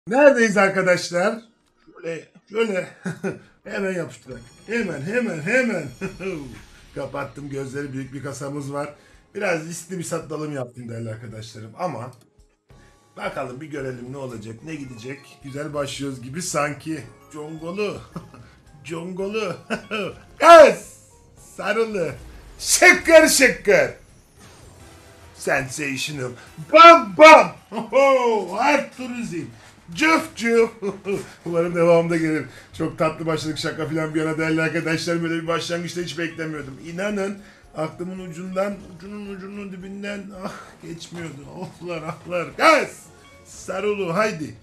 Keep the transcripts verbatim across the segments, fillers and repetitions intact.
Neredeyiz arkadaşlar? Şöyle, şöyle. Hemen yapıştırak. Hemen, hemen, hemen. Kapattım gözleri, büyük bir kasamız var. Biraz riskli bir satalım yaptım değerli arkadaşlarım. Ama bakalım bir görelim ne olacak, ne gidecek. Güzel başlıyoruz gibi sanki. Congolu. Congolu. Kız. Sarılı. Şıkkır şıkkır. Sensational. Bam bam. Ho Arturizm. Cüf cüf. Umarım devamında gelir. Çok tatlı başladık, şaka filan bir yana değerli arkadaşlar. Böyle bir başlangıçta hiç beklemiyordum. İnanın aklımın ucundan, ucunun ucunun dibinden ah geçmiyordu. Ohlar ahlar. Gaz. Sarılı haydi.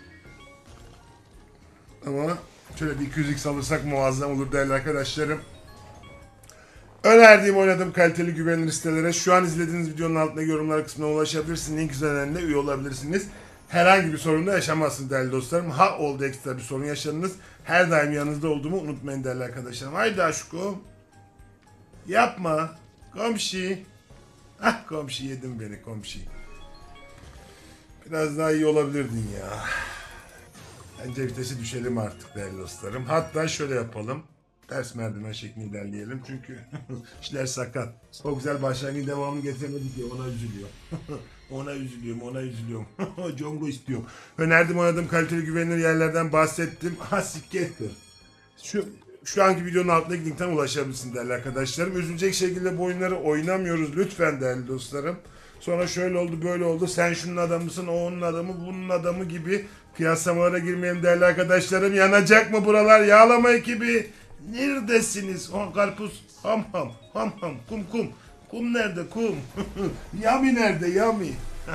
Ama şöyle bir iki yüz x alırsak muazzam olur değerli arkadaşlarım. Önerdiğim, oynadığım kaliteli güvenilir sitelere şu an izlediğiniz videonun altında yorumlar kısmına ulaşabilirsiniz. Link üzerinden de üye olabilirsiniz. Herhangi bir sorun da yaşamazsınız değerli dostlarım. Ha oldu ekstra bir sorun yaşadınız. Her daim yanınızda olduğumu unutmayın değerli arkadaşlarım. Haydi aşkım. Yapma. Komşu. Ah komşu, yedim beni komşu. Biraz daha iyi olabilirdin ya. Bence vitesi düşelim artık değerli dostlarım. Hatta şöyle yapalım. Ters merdiven şeklinde ilerleyelim çünkü işler sakat. O güzel başlangıç devamını getiremedik ya, ona üzülüyor. ona üzülüyorum, ona üzülüyorum. Congo istiyorum. Önerdim, oynadığım kaliteli güvenilir yerlerden bahsettim. Ha sikettir. Şu şu anki videonun altındaki linkten ulaşabilirsin değerli arkadaşlarım. Üzülecek şekilde bu oyunları oynamıyoruz lütfen değerli dostlarım. Sonra şöyle oldu böyle oldu, sen şunun adamısın, o onun adamı, bunun adamı gibi kıyaslamalara girmeyelim değerli arkadaşlarım. Yanacak mı buralar, yağlama ekibi? Neredesiniz? Oh, karpuz. Ham ham. Ham ham. Kum kum. Kum nerede? Kum. Yami nerede? Yami.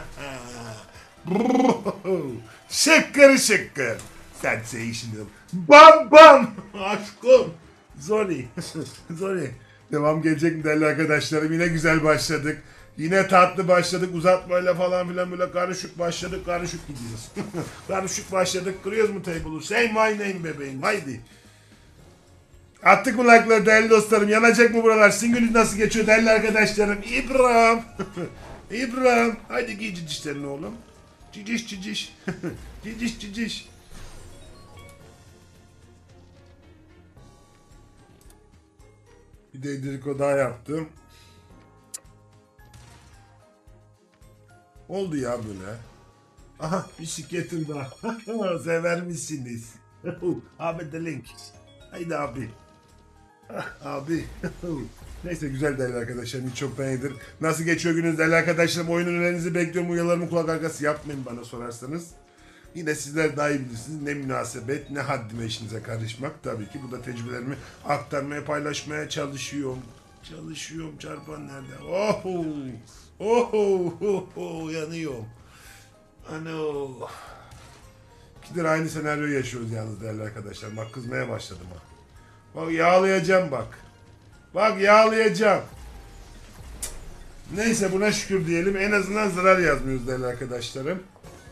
Şıkkır şıkkır. Sensational. Bam bam. Aşkım. Zori. Zori. Devam gelecek mi değerli arkadaşlarım? Yine güzel başladık. Yine tatlı başladık. Uzatmayla falan filan böyle karışık başladık. Karışık gidiyoruz. Karışık başladık. Kırıyoruz mu table'u? Say my name bebeğim. Haydi. Attık mı like'ları değerli dostlarım? Yanacak mı buralar? Singülü nasıl geçiyor değerli arkadaşlarım? İbrahim. İbrahim. Haydi giy cicişlerini oğlum. Ciciş ciciş. Ciciş ciciş. Bir de Dirko daha yaptım. Oldu ya böyle. Aha bisikletim daha. Sever misiniz? Abi de link. Haydi abi. Ah, abi. Neyse güzel değerli arkadaşlar. Hiç çoktan iyidir. Nasıl geçiyor gününüz değerli arkadaşlarım? Oyun önerilerinizi bekliyorum. Uyarılarımı kulak arkası yapmayın bana sorarsanız. Yine sizler daha iyi bilirsiniz. Ne münasebet ne haddime işinize karışmak. Tabii ki bu da tecrübelerimi aktarmaya, paylaşmaya çalışıyorum. Çalışıyorum. Çarpan nerede? Oho! Oho! Oho! Yanıyorum. Ano. İkidir aynı senaryoyu yaşıyoruz yalnız değerli arkadaşlar. Bak kızmaya başladım ha. Bak yağlayacağım bak. Bak yağlayacağım. Neyse buna şükür diyelim. En azından zarar yazmıyoruz değerli arkadaşlarım.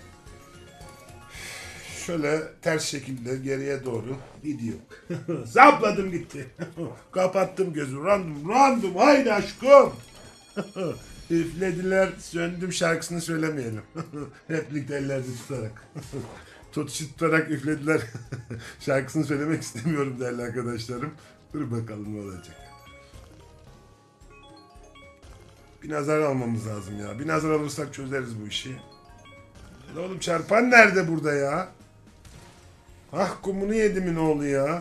Şöyle ters şekilde geriye doğru gidiyor. Zapladım gitti. Kapattım gözü. Random random. Haydi aşkım. Üflediler söndüm şarkısını söylemeyelim. Hep birlikte ellerde tutarak. Tutuşu tutarak üflediler. Şarkısını söylemek istemiyorum değerli arkadaşlarım. Dur bakalım ne olacak. Bir nazar almamız lazım ya. Bir nazar alırsak çözeriz bu işi. Oğlum çarpan nerede burada ya? Ah kumunu yedi mi ne oldu ya?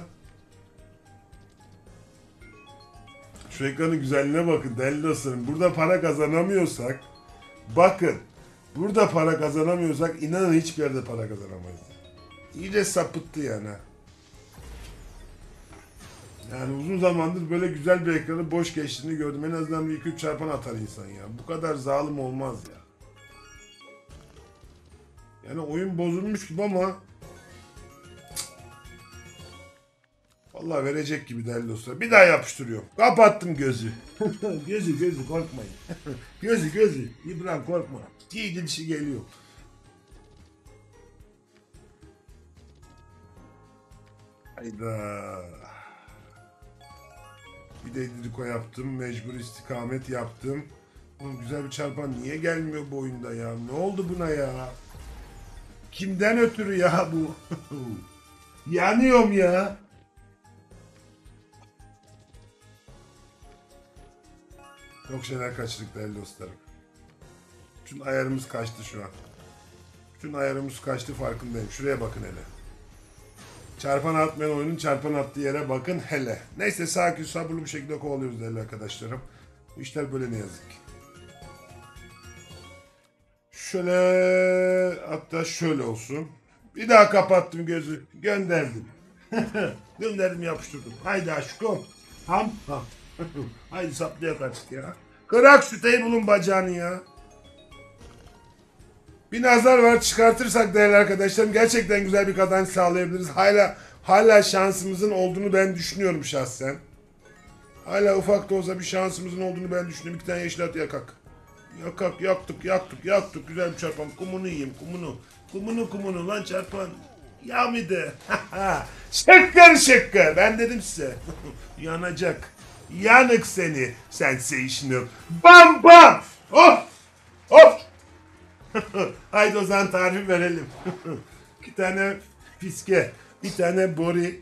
Şu ekranın güzelliğine bakın değerli dostlarım. Burada para kazanamıyorsak, bakın, burada para kazanamıyorsak inanın hiçbir yerde para kazanamayız. İyice sapıttı yani. Yani uzun zamandır böyle güzel bir ekranı boş geçtiğini gördüm. En azından bir iki üç çarpan atar insan ya. Bu kadar zalim olmaz ya. Yani oyun bozulmuş gibi ama vallahi verecek gibi değerli dostlar. Bir daha yapıştırıyorum. Kapattım gözü. gözü gözü korkmayın. gözü gözü. İbrahim korkma. İyi gidişi geliyor. Hayda. Bir de Dirko yaptım. Mecbur istikamet yaptım. Oğlum güzel bir çarpan niye gelmiyor bu oyunda ya? Ne oldu buna ya? Kimden ötürü ya bu? Yanıyorum ya. Çok şeyler kaçırdık değerli dostlarım. Bütün ayarımız kaçtı şu an. Bütün ayarımız kaçtı farkındayım. Şuraya bakın hele. Çarpan atmayan oyunun çarpan attığı yere bakın hele. Neyse sakin sabırlı bir şekilde kovalıyoruz değerli arkadaşlarım. Bu işler böyle ne yazık ki. Şöyle hatta şöyle olsun. Bir daha kapattım gözü. Gönderdim. Gönderdim yapıştırdım. Haydi aşkım. Ham ham. Haydi saplayak artık ya. Kırak şu bulun bacağını ya. Bir nazar var çıkartırsak değerli arkadaşlarım gerçekten güzel bir kazanç sağlayabiliriz. Hala hala şansımızın olduğunu ben düşünüyorum şahsen. Hala ufak da olsa bir şansımızın olduğunu ben düşünüyorum. İki tane yeşil at yakak. Yakak yaktık yaktık yaktık güzel bir çarpan. Kumunu yiyeyim kumunu. Kumunu kumunu lan çarpan. Ya mı de? Şekker şekker. Ben dedim size. Yanacak. Yanık seni. Sensational. Bam bam. Of. Of. Haydi o zaman tarifi verelim. İki tane fiske. Bir tane bori.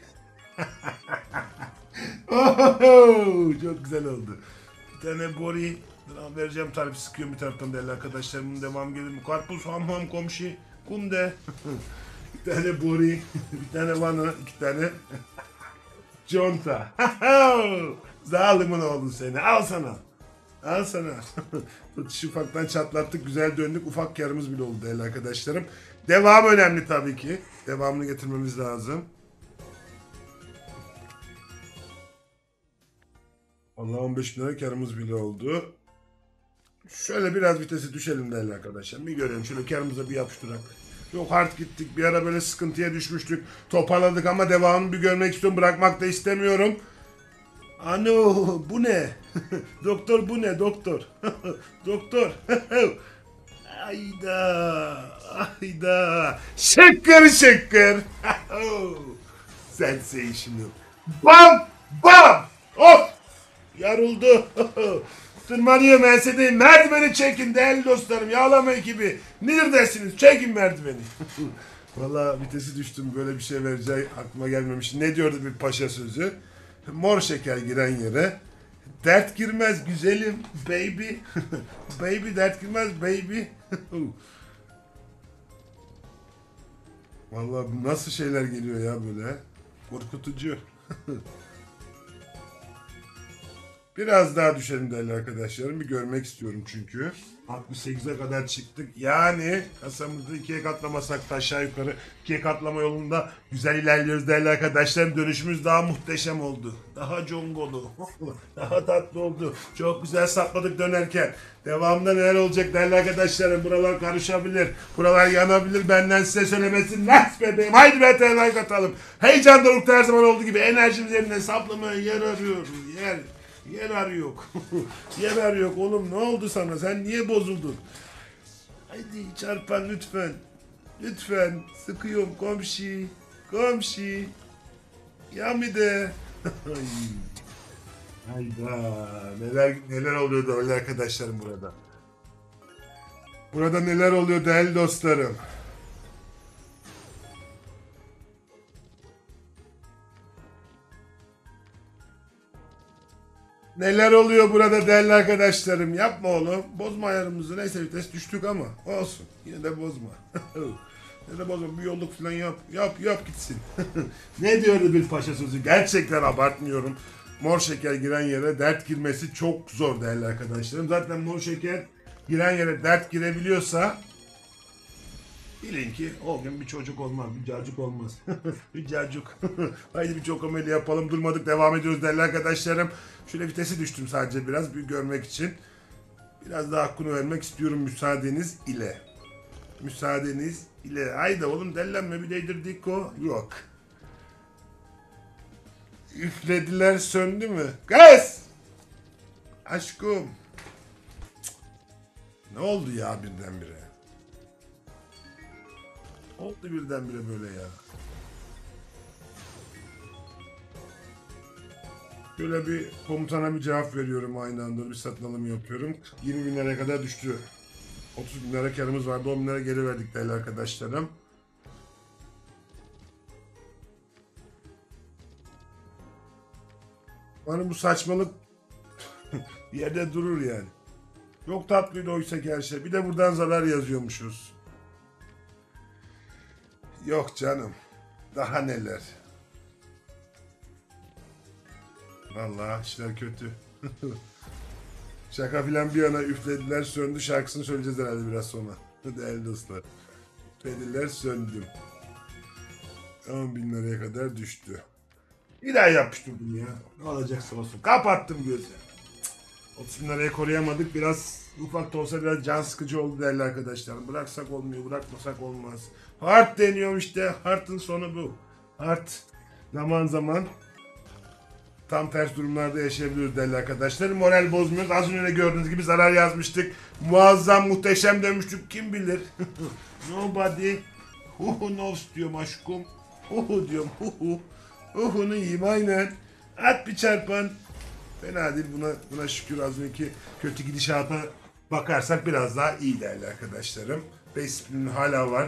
Oh, çok güzel oldu. Bir tane bori. Vereceğim tarifi sıkıyorum bir taraftan değerli arkadaşlarımın devam gelir mi? Karpuz ham ham komşu. Kunde. Bir tane bori. Bir tane vana. iki tane conta. Zalimin oğlu seni. Al sana. Al sana. Tutuş ufaktan çatlattık. Güzel döndük. Ufak karımız bile oldu değerli arkadaşlarım. Devam önemli tabii ki. Devamını getirmemiz lazım. Allah on beş bin lira karımız bile oldu. Şöyle biraz vitesi düşelim değerli arkadaşlar. Bir görelim. Şöyle karımıza bir yapıştırak. Çok hard gittik. Bir ara böyle sıkıntıya düşmüştük. Toparladık ama devamını bir görmek istiyorum. Bırakmak da istemiyorum. Ano bu ne? Doktor bu ne doktor? Doktor. Ayda. Ayda. Şeker şeker. Sensational. Bam bam. Of. Yarıldı. Tırmanıyor mersedeyim. Merdiveni çekin değerli dostlarım. Yağlama ekibi. Neredesiniz? Çekin merdiveni. Valla vitesi düştüm. Böyle bir şey vereceği aklıma gelmemiş. Ne diyordu bir paşa sözü? Mor şeker giren yere dert girmez güzelim baby. Baby dert girmez baby. Vallahi nasıl şeyler geliyor ya böyle. Korkutucu. Biraz daha düşelim değerli arkadaşlarım. Bir görmek istiyorum çünkü. altmış sekize kadar çıktık. Yani kasamızı ikiye katlamasak da aşağı yukarı ikiye katlama yolunda güzel ilerliyoruz değerli arkadaşlarım. Dönüşümüz daha muhteşem oldu. Daha congolu. Daha tatlı oldu. Çok güzel sapladık dönerken. Devamında neler olacak değerli arkadaşlarım. Buralar karışabilir. Buralar yanabilir. Benden size söylemesi nas bebeğim. Haydi be like atalım. Heyecan dorukta her zaman olduğu gibi enerjimiz yerine saplamaya yer arıyoruz. Yer. Yer arıyor. Yer arıyor oğlum ne oldu sana sen niye bozuldun? Haydi çarpan lütfen. Lütfen sıkıyorum komşi. Komşi. Ya mı de? Hayda neler neler oluyor değerli arkadaşlarım burada. Burada neler oluyor değerli dostlarım. Neler oluyor burada değerli arkadaşlarım. Yapma oğlum. Bozma ayarımızı. Neyse vites düştük ama olsun. Yine de bozma. Yine de bozma. Bir yolluk falan yap. Yap yap gitsin. Ne diyordu bir paşa sözü? Gerçekten abartmıyorum. Mor şeker giren yere dert girmesi çok zor değerli arkadaşlarım. Zaten mor şeker giren yere dert girebiliyorsa bilin ki o gün bir çocuk olmaz, bir cacık olmaz. Bir cacık. Haydi bir çok ameli yapalım. Durmadık devam ediyoruz değerli arkadaşlarım. Şöyle vitesi düştüm sadece biraz bir görmek için. Biraz daha hakkını vermek istiyorum müsaadeniz ile. Müsaadeniz ile. Haydi oğlum dellenme bir değdirdik o. Yok. Üflediler söndü mü? Gaz! Aşkım. Ne oldu ya birdenbire? Oldu birdenbire böyle ya. Böyle bir komutana bir cevap veriyorum aynı anda bir satın alım yapıyorum. yirmi bin liraya kadar düştü. otuz bin lira karımız vardı on bin lira geri verdik değerli arkadaşlarım. Hani bu saçmalık bir yerde durur yani. Yok tatlıydı oysa ki her şey. Bir de buradan zarar yazıyormuşuz. Yok canım. Daha neler. Vallahi işler kötü. Şaka filan bir yana üflediler söndü şarkısını söyleyeceğiz herhalde biraz sonra. Değerli dostlar. Üflediler söndüm. on bin liraya kadar düştü. Bir daha yapıştırdım ya. Ne olacaksa olsun. Kapattım gözü. otuz bin liraya koruyamadık. Biraz ufak da olsa biraz can sıkıcı oldu değerli arkadaşlar. Bıraksak olmuyor, bırakmasak olmaz. Hard deniyor işte. Hard'ın sonu bu. Hard zaman zaman tam ters durumlarda yaşayabiliyoruz değerli arkadaşlar. Moral bozmuyoruz. Az önce gördüğünüz gibi zarar yazmıştık. Muazzam, muhteşem demiştik. Kim bilir? Nobody who knows diyorum aşkım. Hu diyorum. Hu hu. Uhu'nu yiyeyim aynen. At bir çarpan. Fena değil, buna buna şükür. Az önceki kötü gidişata bakarsak biraz daha iyi değerli arkadaşlarım. beş spinin hala var.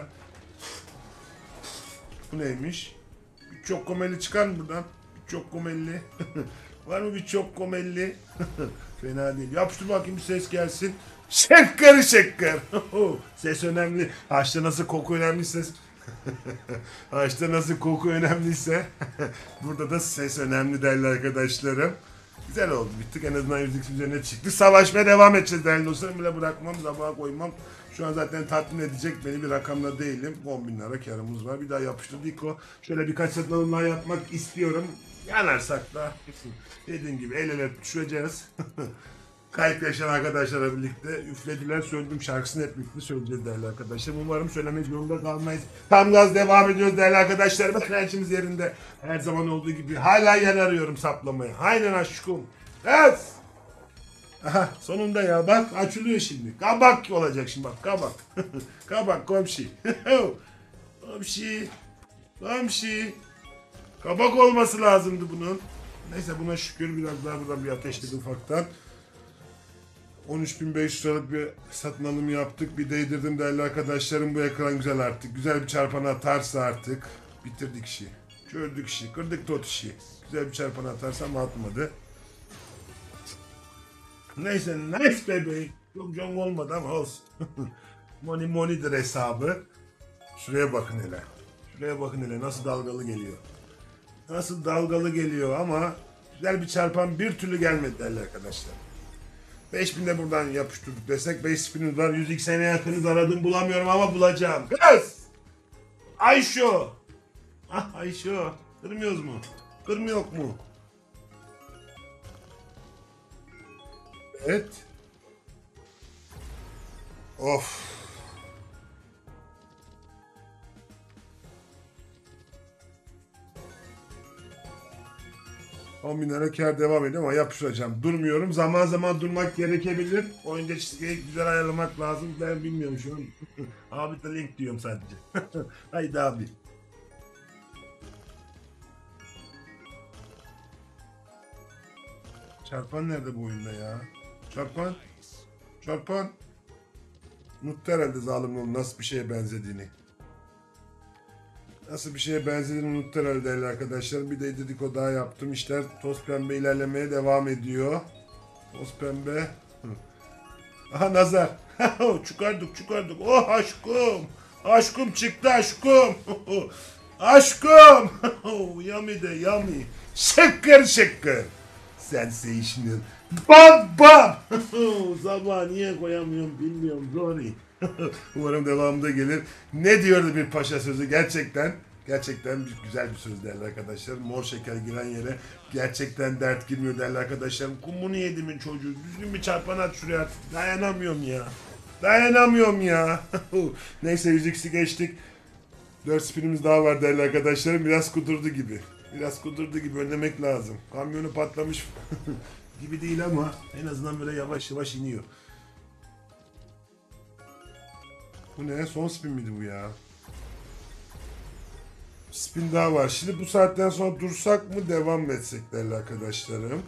Bu neymiş? Bir çok komelli çıkar mı buradan? Bir çok komelli. Var mı bir çok komelli? Fena değil. Yapıştır bakayım bir ses gelsin. Şekkır şekkır. Ses önemli. Ağaçta nasıl koku önemliyse Ağaçta nasıl koku önemliyse burada da ses önemli değerli arkadaşlarım. Güzel oldu. Bittik. En azından yüzlük üzerine çıktı. Savaşmaya devam edeceğiz değerli dostlarım. Bile bırakmam. Sabaha koymam. Şu an zaten tatmin edecek beni bir rakamla değilim. on bin lira karımız var. Bir daha yapıştırdık o. Şöyle birkaç satın daha yapmak istiyorum. Yanarsak da dediğim gibi el ele tutuşacağız. Kayıp yaşayan arkadaşlarla birlikte üflediler söndüm şarkısını hep birlikte söyleyeceğiz değerli arkadaşlar. Umarım söylemek zorunda kalmayız. Tam gaz devam ediyoruz değerli arkadaşlar. Bakın enerjimiz yerinde. Her zaman olduğu gibi hala yer arıyorum saplamayı. Aynen aşkım. Evet. Aha sonunda ya bak açılıyor şimdi. Kabak olacak şimdi bak kabak. Kabak komşu. Komşu. Komşu. Kabak olması lazımdı bunun. Neyse buna şükür biraz daha buradan bir ateşledi ufaktan. on üç bin beş yüz liralık bir satın alım yaptık. Bir değdirdim değerli arkadaşlarım. Bu ekran güzel artık. Güzel bir çarpan atarsa artık bitirdik işi. Çördük işi. Kırdık tot işi. Güzel bir çarpan atarsam atmadı. Neyse nice bebeğim. Çok çok olmadı ama olsun. Money money'dir hesabı. Şuraya bakın hele. Şuraya bakın hele nasıl dalgalı geliyor. Nasıl dalgalı geliyor ama güzel bir çarpan bir türlü gelmedi değerli arkadaşlar. beş bin de buradan yapıştırdık desek beş binimiz var. yüz x'e yakınız aradım bulamıyorum ama bulacağım. Kız! Ayşo! Ah Ayşo! Kırmıyoruz mu? Kırmıyor mu? Evet. Of. on bin lira kar devam ediyor ama yapıştıracağım. Durmuyorum. Zaman zaman durmak gerekebilir. Oyuncu çizgiyi güzel ayarlamak lazım. Ben bilmiyorum şu an. Abi de link diyorum sadece. Haydi abi. Çarpan nerede bu oyunda ya? Çarpan. Çarpan. Unuttu herhalde zalimin nasıl bir şeye benzediğini. Nasıl bir şeye benzediğini unuttu herhalde değerli arkadaşlar. Bir de dedikodu daha yaptım. İşler toz pembe ilerlemeye devam ediyor. Toz pembe. Aha nazar. çıkardık çıkardık. Oh aşkım. Aşkım çıktı aşkım. aşkım. yummy de yummy. Şıkkır şıkkır. Sensational. Bam bam. Sabah niye koyamıyorum bilmiyorum. Sorry. Umarım devamında gelir. Ne diyordu bir paşa sözü gerçekten. Gerçekten bir, güzel bir söz değerli arkadaşlar. Mor şeker giren yere gerçekten dert girmiyor değerli arkadaşlarım. Kumunu yedimin çocuğu. Düzgün bir çarpan at şuraya artık. Dayanamıyorum ya. Dayanamıyorum ya. Neyse yüz x'i geçtik. dört spinimiz daha var değerli arkadaşlarım. Biraz kudurdu gibi. Biraz kudurdu gibi önlemek lazım. Kamyonu patlamış gibi değil ama en azından böyle yavaş yavaş iniyor. Bu ne? Son spin miydi bu ya? Spin daha var. Şimdi bu saatten sonra dursak mı devam mı etsek değerli arkadaşlarım?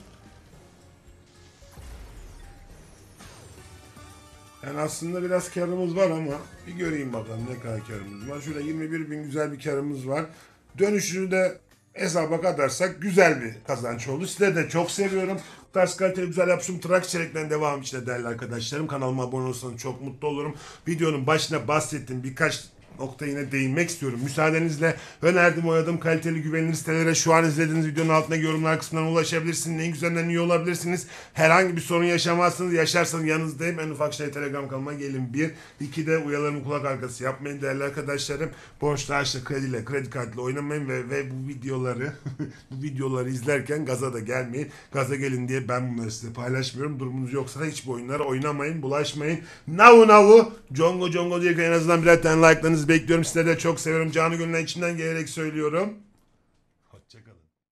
Yani aslında biraz karımız var ama bir göreyim bakalım ne kadar karımız var. Şöyle yirmi bir bin güzel bir karımız var. Dönüşünü de hesaba katarsak güzel bir kazanç oldu. Sizleri de çok seviyorum. Bu tarz kaliteli güzel yapışım trak içeriklerin devam için de değerli arkadaşlarım. Kanalıma abone olursanız çok mutlu olurum. Videonun başına bahsettiğim birkaç nokta yine değinmek istiyorum. Müsaadenizle önerdiğim, oynadığım kaliteli güvenilir sitelere şu an izlediğiniz videonun altındaki yorumlar kısmından ulaşabilirsiniz. En güzelinden iyi olabilirsiniz. Herhangi bir sorun yaşamazsınız. Yaşarsanız yanınızdayım. En ufak şey Telegram kanalıma gelin. Bir. İki de uyarılarımı kulak arkası yapmayın değerli arkadaşlarım. Borçlu harçlı krediyle, kredi kartıyla oynamayın ve, ve bu videoları bu videoları izlerken gaza da gelmeyin. Gaza gelin diye ben bunları size paylaşmıyorum. Durumunuz yoksa da hiç bu oyunlara oynamayın, bulaşmayın. Navu navu, congo congo diye en azından birer tane like'larınızı bekliyorum. Sizleri de çok seviyorum. Canı gönülden içinden gelerek söylüyorum.